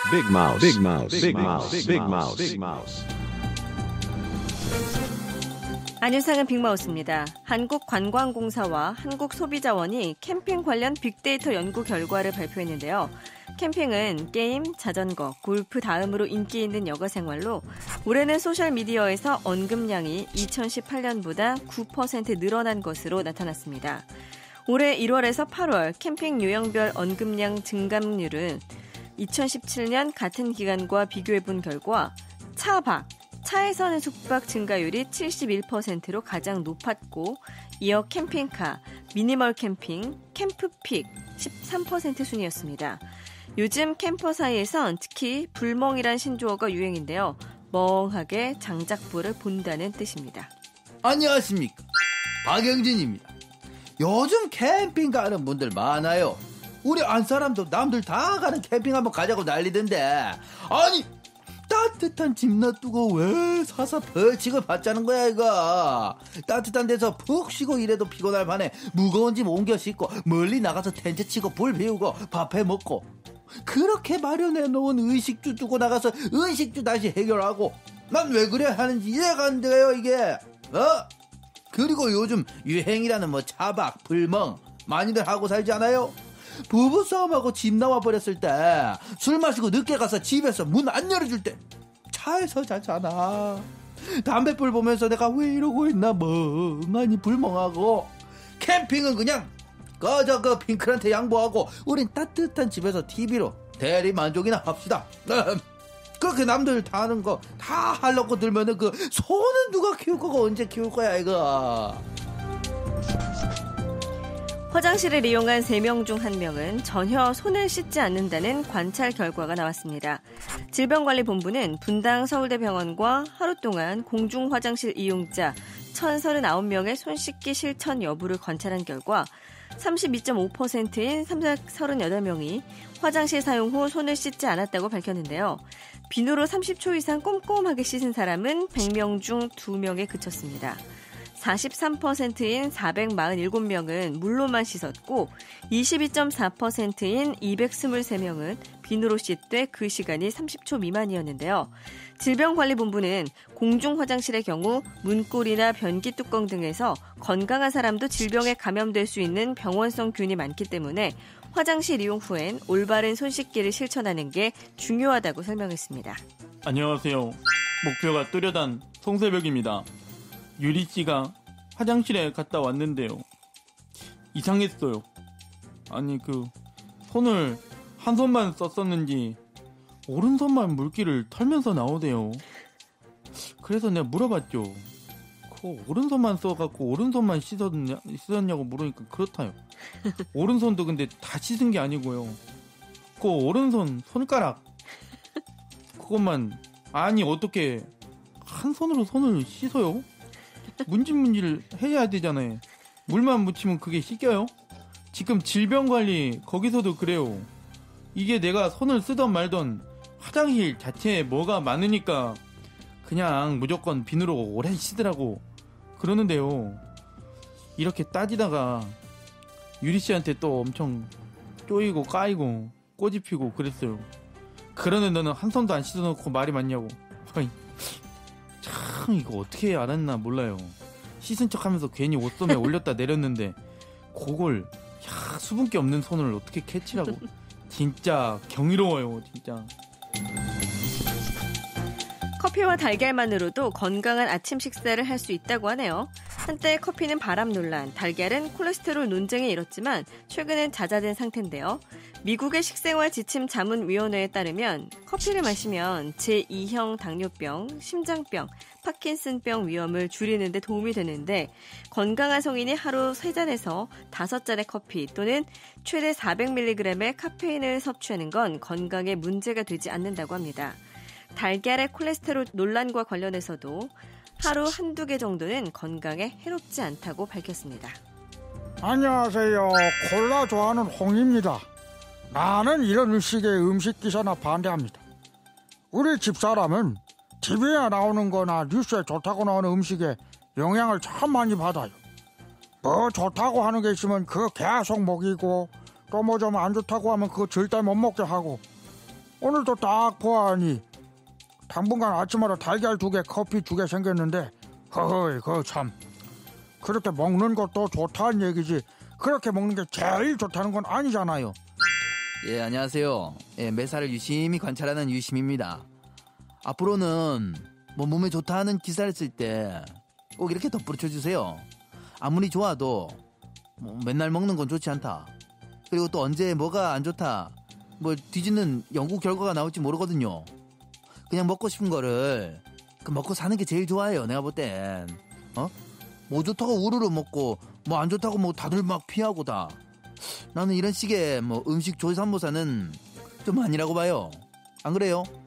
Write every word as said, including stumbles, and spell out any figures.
Big Mouse, Big Mouse, Big Mouse, Big Mouse, Big Mouse. 안윤상은 빅마우스입니다. 한국관광공사와 한국소비자원이 캠핑 관련 빅데이터 연구 결과를 발표했는데요. 캠핑은 게임, 자전거, 골프 다음으로 인기 있는 여가생활로 올해는 소셜미디어에서 언급량이 이천십팔 년보다 구 퍼센트 늘어난 것으로 나타났습니다. 올해 일월에서 팔월 캠핑 유형별 언급량 증감률은 이천십칠 년 같은 기간과 비교해본 결과 차박, 차에서는 숙박 증가율이 칠십일 퍼센트로 가장 높았고 이어 캠핑카, 미니멀 캠핑, 캠프픽 십삼 퍼센트 순이었습니다. 요즘 캠퍼 사이에선 특히 불멍이란 신조어가 유행인데요. 멍하게 장작불을 본다는 뜻입니다. 안녕하십니까, 박영진입니다. 요즘 캠핑 가는 분들 많아요. 우리 안사람도 남들 다 가는 캠핑 한번 가자고 난리던데, 아니 따뜻한 집 놔두고 왜 사서 벌칙을 받자는 거야 이거. 따뜻한 데서 푹 쉬고 이래도 피곤할 판에 무거운 짐 옮겨 싣고 멀리 나가서 텐트 치고 불 피우고 밥 해 먹고, 그렇게 마련해 놓은 의식주 두고 나가서 의식주 다시 해결하고, 난 왜 그래 하는지 이해가 안 돼요 이게. 어? 그리고 요즘 유행이라는 뭐 차박, 불멍 많이들 하고 살지 않아요? 부부싸움하고 집 나와버렸을 때, 술 마시고 늦게 가서 집에서 문 안 열어줄 때 차에서 자잖아. 담배불 보면서 내가 왜 이러고 있나 멍하니 불멍하고. 캠핑은 그냥 꺼져 그 핑클한테 양보하고 우린 따뜻한 집에서 티비로 대리 만족이나 합시다. 그렇게 남들 다 하는 거 다 하려고 들면은 그 소는 누가 키울 거고 언제 키울 거야 이거. 화장실을 이용한 세 명 중 한 명은 전혀 손을 씻지 않는다는 관찰 결과가 나왔습니다. 질병관리본부는 분당 서울대병원과 하루 동안 공중화장실 이용자 천삼십구 명의 손 씻기 실천 여부를 관찰한 결과 삼십이 점 오 퍼센트인 삼백삼십팔 명이 화장실 사용 후 손을 씻지 않았다고 밝혔는데요. 비누로 삼십 초 이상 꼼꼼하게 씻은 사람은 백 명 중 두 명에 그쳤습니다. 사십삼 퍼센트인 사백사십칠 명은 물로만 씻었고 이십이 점 사 퍼센트인 이백이십삼 명은 비누로 씻되 그 시간이 삼십 초 미만이었는데요. 질병관리본부는 공중화장실의 경우 문고리나 변기 뚜껑 등에서 건강한 사람도 질병에 감염될 수 있는 병원성 균이 많기 때문에 화장실 이용 후엔 올바른 손 씻기를 실천하는 게 중요하다고 설명했습니다. 안녕하세요. 목표가 뚜렷한 송새벽입니다. 유리씨가 화장실에 갔다 왔는데요. 이상했어요. 아니 그 손을 한 손만 썼었는지 오른손만 물기를 털면서 나오대요. 그래서 내가 물어봤죠. 그 오른손만 써갖고 오른손만 씻었냐, 씻었냐고 물으니까 그렇다요. 오른손도 근데 다 씻은 게 아니고요. 그 오른손 손가락 그것만. 아니 어떻게 한 손으로 손을 씻어요? 문질문질 해야 되잖아요. 물만 묻히면 그게 씻겨요? 지금 질병관리 거기서도 그래요. 이게 내가 손을 쓰던 말던 화장실 자체에 뭐가 많으니까 그냥 무조건 비누로 오래 씻으라고 그러는데요. 이렇게 따지다가 유리씨한테 또 엄청 쪼이고 까이고 꼬집히고 그랬어요. 그러는 너는 한 손도 안 씻어놓고 말이 많냐고. 참 이거 어떻게 알았나 몰라요. 씻은 척하면서 괜히 옷소매 올렸다 내렸는데 그걸 야, 수분기 없는 손을 어떻게 캐치라고. 진짜 경이로워요 진짜. 커피와 달걀만으로도 건강한 아침 식사를 할 수 있다고 하네요. 한때 커피는 바람 논란, 달걀은 콜레스테롤 논쟁에 이뤘지만 최근엔 잦아든 상태인데요. 미국의 식생활 지침 자문위원회에 따르면 커피를 마시면 제이형 당뇨병, 심장병, 파킨슨병 위험을 줄이는 데 도움이 되는데 건강한 성인이 하루 세 잔에서 다섯 잔의 커피 또는 최대 사백 밀리그램의 카페인을 섭취하는 건 건강에 문제가 되지 않는다고 합니다. 달걀의 콜레스테롤 논란과 관련해서도 하루 한두 개 정도는 건강에 해롭지 않다고 밝혔습니다. 안녕하세요. 콜라 좋아하는 홍입니다. 나는 이런 음식의 음식 기사나 반대합니다. 우리 집사람은 티비에 나오는 거나 뉴스에 좋다고 나오는 음식에 영향을 참 많이 받아요. 뭐 좋다고 하는 게 있으면 그거 계속 먹이고 또 뭐 좀 안 좋다고 하면 그거 절대 못 먹게 하고 오늘도 딱 보아하니 당분간 아침마다 달걀 두 개, 커피 두 개 생겼는데 허허이 그 참 그렇게 먹는 것도 좋다는 얘기지 그렇게 먹는 게 제일 좋다는 건 아니잖아요. 예, 안녕하세요. 예, 매사를 유심히 관찰하는 유심입니다. 앞으로는 뭐 몸에 좋다 하는 기사를 쓸 때 꼭 이렇게 덧붙여 주세요. 아무리 좋아도 뭐 맨날 먹는 건 좋지 않다. 그리고 또 언제 뭐가 안 좋다 뭐 뒤지는 연구 결과가 나올지 모르거든요. 그냥 먹고 싶은 거를 그 먹고 사는 게 제일 좋아요. 내가 볼 땐 어? 뭐 좋다고 우르르 먹고 뭐 안 좋다고 뭐 다들 막 피하고 다. 나는 이런 식의 뭐 음식 조삼모사는 좀 아니라고 봐요. 안 그래요?